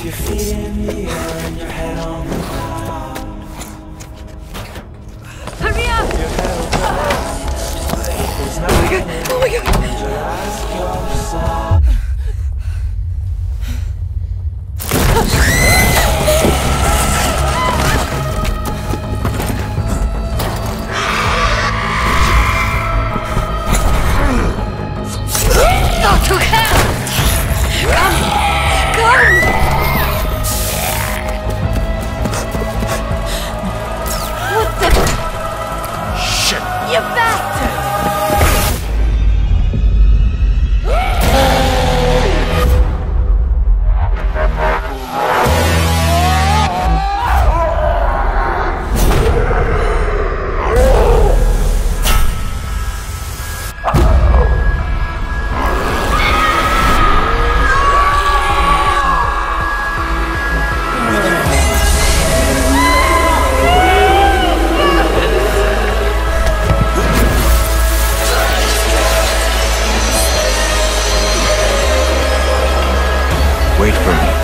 your feet in the air and your head on the ground. Hurry up! Your head will go. There's nothing in Oh my god! and you ask yourself. Dr. Hell! Come! What the? Shit! You bastard! Wait for me.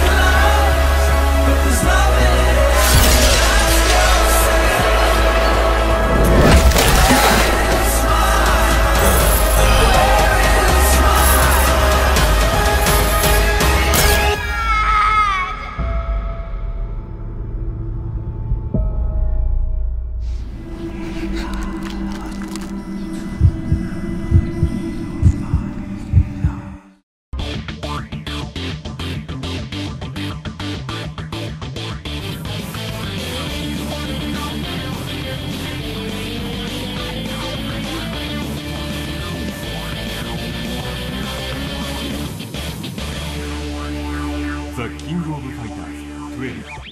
The King of Fighters 12